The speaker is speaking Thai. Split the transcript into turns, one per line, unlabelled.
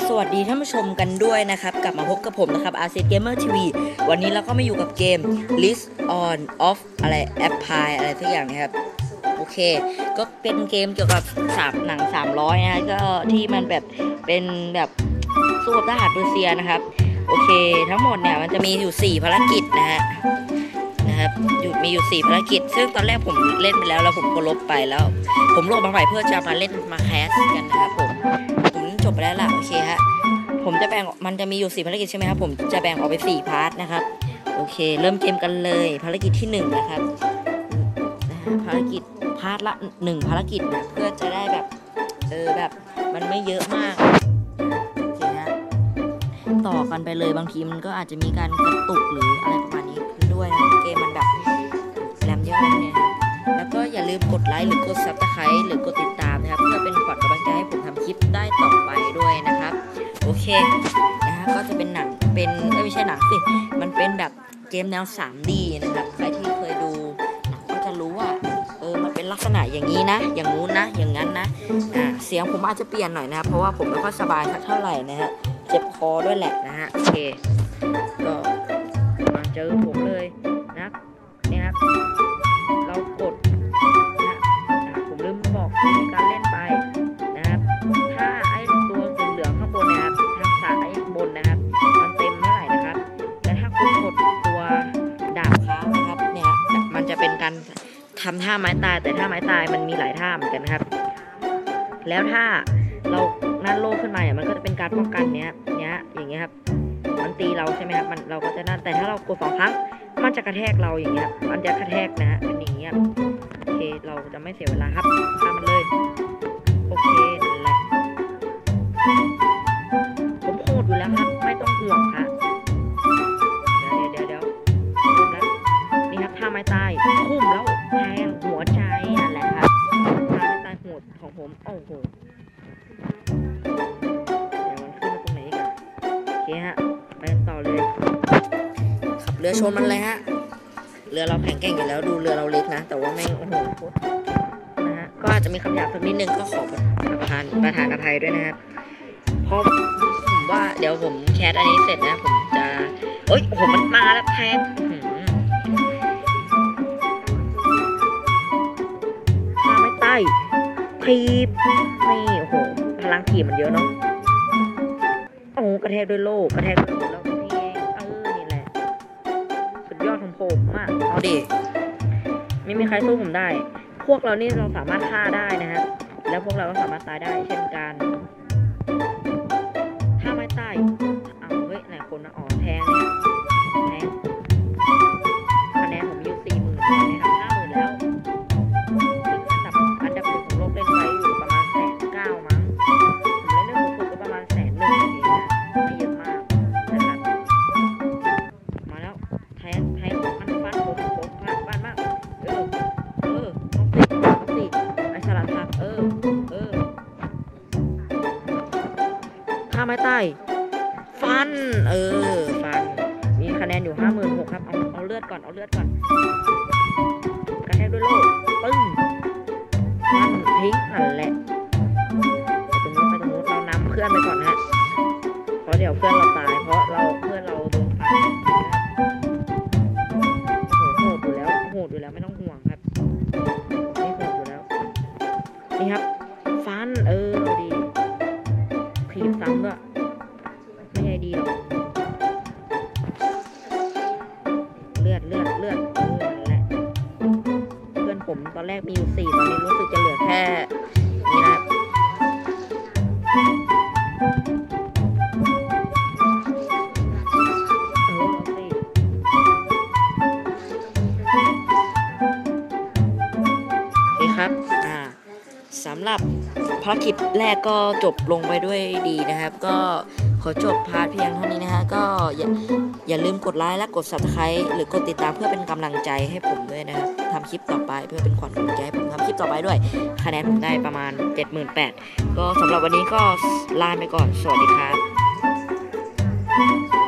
สวัสดีท่านผู้ชมกันด้วยนะครับกลับมาพบกับผมนะครับ RCS Gamer TV วันนี้เราก็มาอยู่กับเกม List on of อะไร Apply อะไรสักอย่างนะครับโอเคก็เป็นเกมเกี่ยวกับหนัง300นะฮะก็ที่มันแบบเป็นแบบสู้กับทหารเปอร์เซียนะครับโอเคทั้งหมดเนี่ยมันจะมีอยู่4ภารกิจนะครับมีอยู่4ภารกิจซึ่งตอนแรกผมเล่นไปแล้วผมก็ลบไปแล้วผมโหลดมาใหม่เพื่อจะมาเล่นมาแคสกันนะครับผมจบไปแล้วล่ะโอเคฮะผมจะแบ่งมันจะมีอยู่4ภารกิจใช่ไหมครับผมจะแบ่งออกไป4พาร์ทนะครับโอเคเริ่มเกมกันเลยภารกิจที่1นะครับภารกิจพาร์ทละ1ภารกิจนะเพื่อจะได้แบบแบบมันไม่เยอะมากโอเคฮะต่อกันไปเลยบางทีมันก็อาจจะมีการกระตุกหรืออะไรประมาณนี้ด้วยนะเกมมันแบบแรมเยอะเนี่ยแล้วก็อย่าลืมกดไลค์หรือกด Subscribe หรือกดติดตามนะครับเพื่อเป็นขวัญกำลังใจให้ผมทำคลิปได้ต่อไปด้วยนะครับโอเคนะฮะก็จะเป็นหนังเป็นไม่ใช่หนังสิมันเป็นแบบเกมแนว 3D นะครับใครที่เคยดูก็จะรู้ว่ามันเป็นลักษณะอย่างนี้นะอย่างงู้นนะอย่างนั้นนะเสียงผมอาจจะเปลี่ยนหน่อยนะเพราะว่าผมไม่ค่อยสบายสักเท่าไหร่นะฮะเจ็บคอด้วยแหละนะฮะโอเคก็มาเจอผมเลยนะนี่ครับเรากดนะผมลืมบอกวิธีการเล่นไปนะครับถ้าไอ้ตัวเหลืองข้างบนนะครับทางซ้ายบนนะครับมันเต็มเมื่อไหร่นะครับแต่ถ้าคุณกดตัวดาบค้างนะครับเนี่ยมันจะเป็นการทำท่าไม้ตายแต่ท่าไม้ตายมันมีหลายท่าเหมือนกันนะครับแล้วถ้าเรานั่นโลขึ้นมาเนี่ยมันก็จะเป็นการป้องกันเนี้ยอย่างเงี้ยครับมันตีเราใช่ไหมครับเราก็จะนั่นแต่ถ้าเรากด2 ครั้งมันจะกระแทกเราอย่างเงี้ยมันจะกระแทกนะฮะเป็นอย่างเงี้ยโอเคเราจะไม่เสียเวลาครับข้ามมันเลยโอเคนั่นแหละผมโหดอยู่แล้วครับไม่ต้องห่วงครับเดี๋ยวคุ้มแล้วนี่ครับท่าไม้ตายคุ้มแล้วแทงหัวใจนั่นแหละครับท่าไม้ตายโหดของผมโอ้โหเดี๋ยวมันขึ้นมาตรงไหนกันโอเคฮะไปกันต่อเลยขับเรือชนมันเลยฮะเรือเราแข็งแกร่งอยู่แล้วดูเรือเราเล็กนะแต่ว่าแม่งโอ้โหนะฮะก็อาจจะมีคำหยาบสักนิดนึงก็ขอประทานอภัยด้วยนะครับเพราะผมว่าเดี๋ยวผมแคสอันนี้เสร็จนะผมจะโอ้โหมันมาแล้วแทงมาไม่ใต้ทีบนี่โอ้โหพลังทีบมันเยอะเนาะโอ้กระแทกด้วยโล่กระแทกด้วยแล้วนี่เองนี่แหละสุดยอดของผมอ่ะเอาดิไม่มีใครสู้ผมได้พวกเรานี่เราสามารถฆ่าได้นะฮะแล้วพวกเราก็สามารถตายได้เช่นกันถ้าไม่ตายเฮ้ยไหนคนนะแทงเนี่ยแทงคะแนนผมอยู่40,000นะครับ50,000แล้วซึ่งอันดับ1ของโลกเล่นไว้อยู่ประมาณ190,000มั้งผมเล่นเรื่องสูงสุดก็ประมาณ101,000เองนะไม่เยอะมากนะครับมาแล้วแทงฟันผมฟันมากต้องติดไอ้สลัดผักถ้าไม่ตายฟันมีคะแนนอยู่56,000ครับเอาเลือดก่อนกระแทกด้วยโล่ปึ้งฟันทิ้งนั่นแหละไปตรงนู้นเรานำเพื่อนไปก่อนนะเพราะเดี๋ยวเพื่อนเราตายเพราะเพื่อนเราโดนฟันโหดอยู่แล้วไม่ต้องห่วงครับนี่โหดอยู่แล้วนี่ครับฟันดีถีบซ้ำด้วยไม่ใช่ดีหรอกเลือดนั่นแหละเพื่อนผมตอนแรกมีอยู่4ตอนนี้รู้สึกจะเหลือแค่นี่นะครับครับสำหรับภารกิจแรกก็จบลงไปด้วยดีนะครับก็ขอจบพาร์ทเพียงเท่านี้นะฮะก็อย่าลืมกดไลค์และกด Subscribe หรือกดติดตามเพื่อเป็นกำลังใจให้ผมด้วยนะครับทำคลิปต่อไปเพื่อเป็นขวัญกำลังใจให้ผมทำคลิปต่อไปด้วยคะแนนผมได้ประมาณ 78,000ก็สำหรับวันนี้ก็ลาไปก่อนสวัสดีครับ